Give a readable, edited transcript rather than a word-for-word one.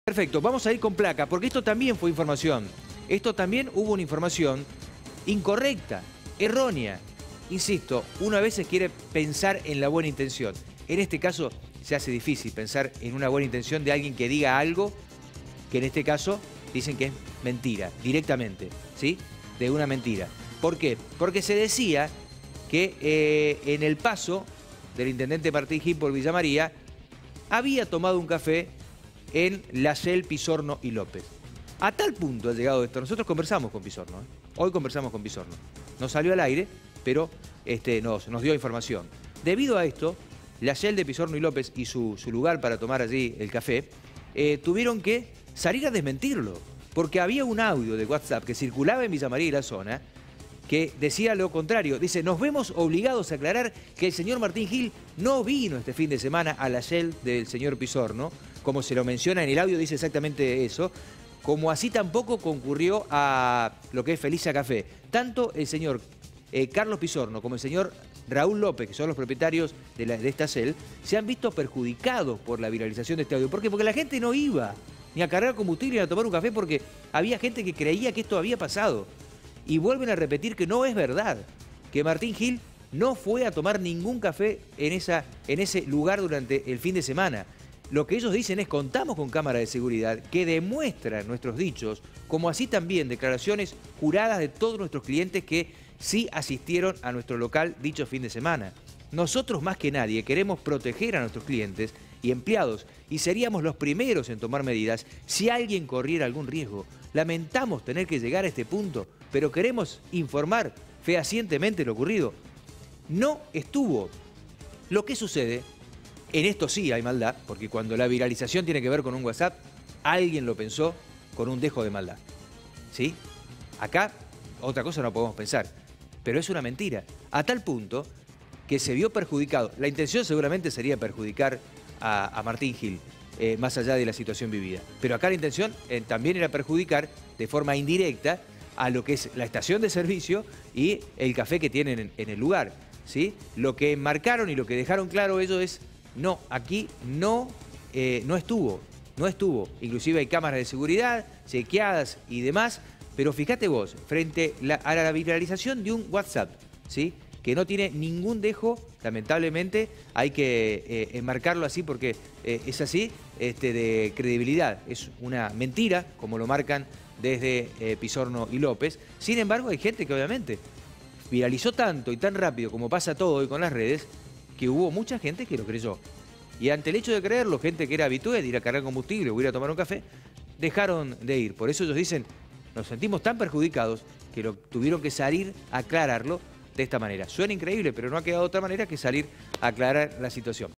Perfecto, vamos a ir con placa, porque esto también fue información. Esto también hubo una información incorrecta, errónea. Insisto, uno a veces quiere pensar en la buena intención. En este caso se hace difícil pensar en una buena intención de alguien que diga algo que en este caso dicen que es mentira, directamente, ¿sí? De una mentira. ¿Por qué? Porque se decía que en el paso del intendente Martín Gil por Villa María había tomado un café en la Shell, Pizorno y López. A tal punto ha llegado esto. Nosotros conversamos con Pizorno, ¿eh? Hoy conversamos con Pizorno. No salió al aire, pero nos dio información. Debido a esto, la Shell de Pizorno y López y su lugar para tomar allí el café, tuvieron que salir a desmentirlo, porque había un audio de WhatsApp que circulaba en Villa María y la zona que decía lo contrario. Dice, nos vemos obligados a aclarar que el señor Martín Gil no vino este fin de semana a la Shell del señor Pizorno, como se lo menciona en el audio, dice exactamente eso, como así tampoco concurrió a lo que es Felicia Café. Tanto el señor Carlos Pizorno como el señor Raúl López, que son los propietarios de esta Shell, se han visto perjudicados por la viralización de este audio. ¿Por qué? Porque la gente no iba ni a cargar combustible ni a tomar un café porque había gente que creía que esto había pasado. Y vuelven a repetir que no es verdad, que Martín Gil no fue a tomar ningún café en ese lugar durante el fin de semana. Lo que ellos dicen es, contamos con cámaras de seguridad que demuestran nuestros dichos, como así también declaraciones juradas de todos nuestros clientes que sí asistieron a nuestro local dicho fin de semana. Nosotros más que nadie queremos proteger a nuestros clientes y empleados y seríamos los primeros en tomar medidas si alguien corriera algún riesgo. Lamentamos tener que llegar a este punto, pero queremos informar fehacientemente lo ocurrido. No estuvo. Lo que sucede, en esto sí hay maldad, porque cuando la viralización tiene que ver con un WhatsApp, alguien lo pensó con un dejo de maldad. ¿Sí? Acá otra cosa no podemos pensar, pero es una mentira. A tal punto que se vio perjudicado. La intención seguramente sería perjudicar a Martín Gil, más allá de la situación vivida. Pero acá la intención también era perjudicar de forma indirecta a lo que es la estación de servicio y el café que tienen en el lugar, ¿sí? Lo que enmarcaron y lo que dejaron claro ellos es, no, aquí no estuvo. Inclusive hay cámaras de seguridad, chequeadas y demás, pero fíjate vos, frente a la viralización de un WhatsApp, ¿sí? Que no tiene ningún dejo, lamentablemente, hay que enmarcarlo así porque es así, de credibilidad. Es una mentira, como lo marcan desde Pizorno y López. Sin embargo, hay gente que obviamente viralizó tanto y tan rápido como pasa todo hoy con las redes, que hubo mucha gente que lo creyó. Y ante el hecho de creerlo, gente que era habitué de ir a cargar combustible o ir a tomar un café, dejaron de ir. Por eso ellos dicen, nos sentimos tan perjudicados que tuvieron que salir a aclararlo de esta manera. Suena increíble, pero no ha quedado otra manera que salir a aclarar la situación.